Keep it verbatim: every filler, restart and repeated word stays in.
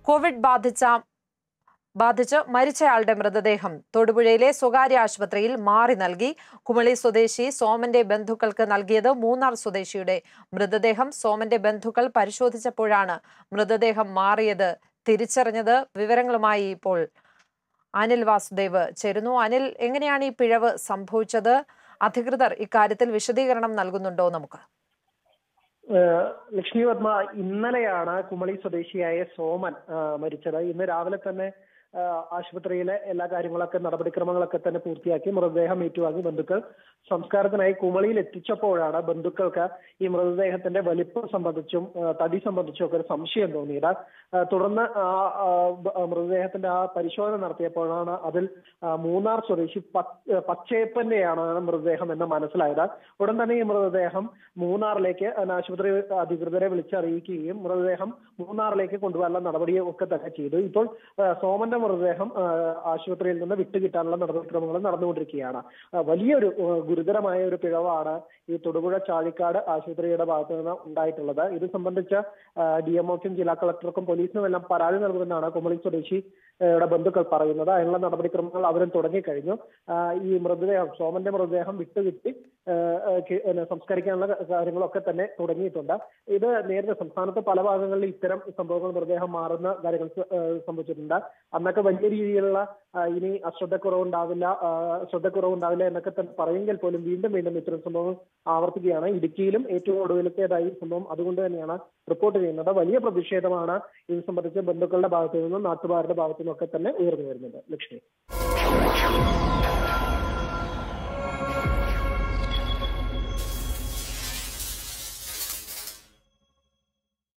Covid ബാധിച്ച ബാധിച്ച് മരിച്ചയാളുടെ മൃതദേഹം തൊടുപുഴയിലെ സ്വകാര്യ ആശുപത്രിയിൽ മാറി നൽകി. കുമളി സ്വദേശി സോമന്റെ ബന്ധുക്കൾക്ക് നൽകിയത് മൂന്നാർ സ്വദേശിയുടെ മൃതദേഹം. സോമന്റെ ബന്ധുക്കൾ പരിശോധിച്ചപ്പോഴാണ് മൃതദേഹം മാറിയത് തിരിച്ചറിഞ്ഞത്. വിവരങ്ങളുമായി ഇപ്പോൾ അനിൽ വാസുദേവ് ചേരുന്നു. അനിൽ, എങ്ങനെയാണ് ഈ പിഴവ് സംഭവിച്ചത്? അധികൃതർ ഇക്കാര്യത്തിൽ വിശദീകരണം നൽകുന്നുണ്ടോ? നമുക്ക് ലക്ഷ്മി പത്മ, ഇന്നലെയാണ് കുമളി സ്വദേശിയായ സോമൻ മരിച്ചത്. ഇന്ന് രാവിലെ തന്നെ ആശുപത്രിയിലെ എല്ലാ കാര്യങ്ങളൊക്കെ നടപടിക്രമങ്ങളൊക്കെ തന്നെ പൂർത്തിയാക്കി മൃതദേഹം ഏറ്റുവാങ്ങി ബന്ധുക്കൾ സംസ്കാരത്തിനായി കുമളിയിൽ എത്തിച്ചപ്പോഴാണ് ബന്ധുക്കൾക്ക് ഈ മൃതദേഹത്തിന്റെ വലിപ്പം സംബന്ധിച്ചും തടി സംബന്ധിച്ചും ഒക്കെ ഒരു സംശയം തോന്നിയത്. തുടർന്ന് മൃതദേഹത്തിന്റെ ആ പരിശോധന നടത്തിയപ്പോഴാണ് അതിൽ മൂന്നാർ സ്വദേശി പച്ചയപ്പന്റെയാണ് മൃതദേഹം എന്ന് മനസ്സിലായത്. ഉടൻ തന്നെ ഈ മൃതദേഹം മൂന്നാറിലേക്ക് ആശുപത്രി അധികൃതരെ വിളിച്ചറിയിക്കുകയും മൃതദേഹം മൂന്നാറിലേക്ക് കൊണ്ടുപോകാനുള്ള നടപടിയും ഒക്കെ തന്നെ ചെയ്തു. ഇപ്പോൾ സോമന്റെ മൃതദേഹം ആശുപത്രിയിൽ നിന്ന് വിട്ടുകിട്ടാനുള്ള നടപടിക്രമങ്ങൾ നടന്നുകൊണ്ടിരിക്കുകയാണ്. വലിയൊരു ഗുരുതരമായ ഒരു പിഴവാണ് ഈ തൊടുപുഴ ചാഴിക്കാട് ആശുപത്രിയുടെ ഭാഗത്ത് നിന്ന് ഉണ്ടായിട്ടുള്ളത്. ഇത് സംബന്ധിച്ച് ഡി എംഒക്കും ജില്ലാ കളക്ടർക്കും പോലീസിനും എല്ലാം പരാതി നൽകുമെന്നാണ് കുമളി സ്വദേശിയുടെ ബന്ധുക്കൾ പറയുന്നത്. അതിനുള്ള നടപടിക്രമങ്ങൾ അവരും തുടങ്ങിക്കഴിഞ്ഞു. ഈ മൃതദേഹം സോമന്റെ മൃതദേഹം വിട്ടുകിട്ടി സംസ്കരിക്കാനുള്ള കാര്യങ്ങളൊക്കെ തന്നെ തുടങ്ങിയിട്ടുണ്ട്. ഇത് നേരത്തെ സംസ്ഥാനത്ത് പല ഭാഗങ്ങളിൽ ഇത്തരം സംഭവങ്ങൾ മൃതദേഹം മാറുന്ന കാര്യങ്ങൾ സംഭവിച്ചിട്ടുണ്ട്. അന്നൊക്കെ വലിയ രീതിയിലുള്ള ഇനി അശ്രദ്ധക്കുറവുണ്ടാവില്ല ശ്രദ്ധക്കുറവുണ്ടാവില്ല എന്നൊക്കെ തന്നെ പറയുമെങ്കിൽ പോലും വീണ്ടും വീണ്ടും ഇത്തരം സംഭവങ്ങൾ ആവർത്തിക്കുകയാണ്. ഇടുക്കിയിലും ഏറ്റവും ഒടുവിലത്തേതായി സംഭവം അതുകൊണ്ട് തന്നെയാണ് റിപ്പോർട്ട് ചെയ്യുന്നത്. വലിയ പ്രതിഷേധമാണ് ഇത് സംബന്ധിച്ച് ബന്ധുക്കളുടെ ഭാഗത്തു നിന്നും നാട്ടുകാരുടെ ഭാഗത്തു നിന്നൊക്കെ തന്നെ ഉയർന്നു വരുന്നത്. ലക്ഷ്മി.